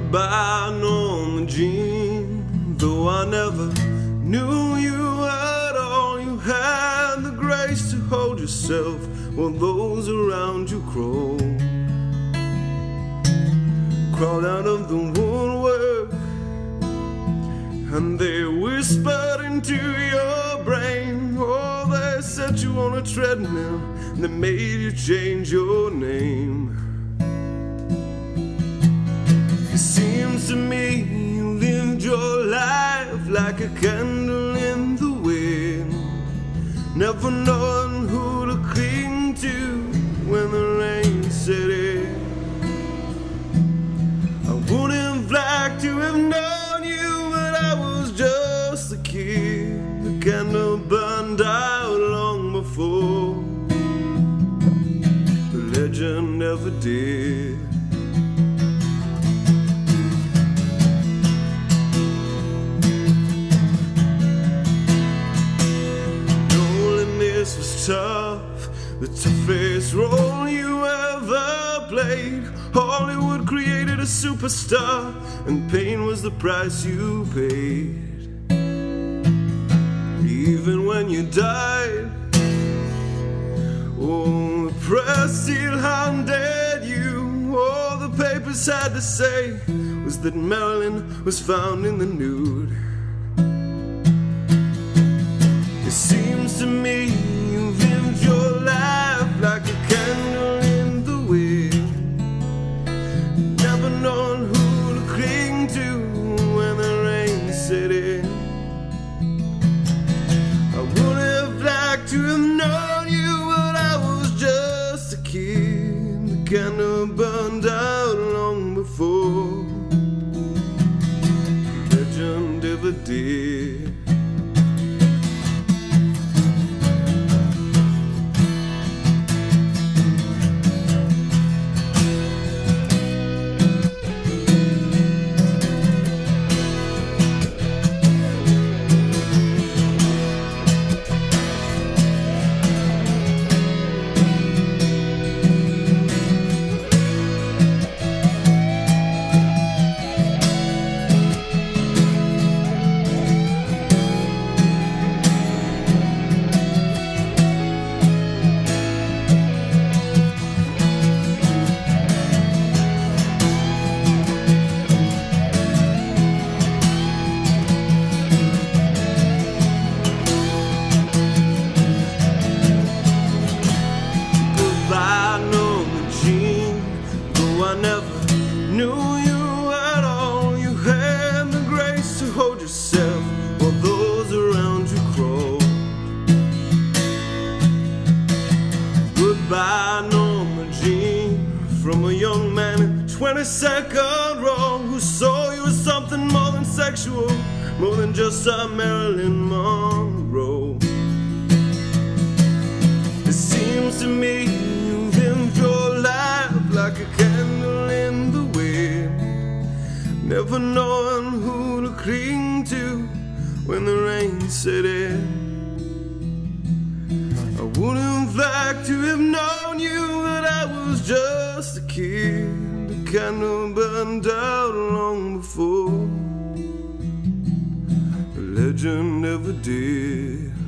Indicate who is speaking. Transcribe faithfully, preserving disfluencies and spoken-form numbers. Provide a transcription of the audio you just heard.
Speaker 1: Goodbye, Norma Jean. Though I never knew you at all, you had the grace to hold yourself while those around you crawled. Crawled out of the woodwork, and they whispered into your brain. Oh, they set you on a treadmill, and they made you change your name. It seems to me you lived your life like a candle in the wind, never knowing who to cling to when the rain set in. I would have liked to have known you, but I was just a kid. The candle burned out long before the legend ever did. Loneliness was tough, the toughest role you ever played. Hollywood created a superstar, and pain was the price you paid. Even when you died, oh, the press still hounded you. All the papers had to say was that Marilyn was found in the nude. It seems to me you lived your life like a candle in the wind, never known who to cling to when the rain set in. I would have liked to have known you, but I was just a kid. The candle burned out long before the legend ever did. I never knew you at all. You had the grace to hold yourself while those around you crawled. Goodbye, Norma Jean, from a young man in the twenty-second row who saw you as something more than sexual, more than just a Marilyn Monroe. It seems to me you lived your life like a candle in the wind, never knowing who to cling to when the rain set in. I would have liked to have known you, but I was just a kid. The candle burned out long before the legend ever did.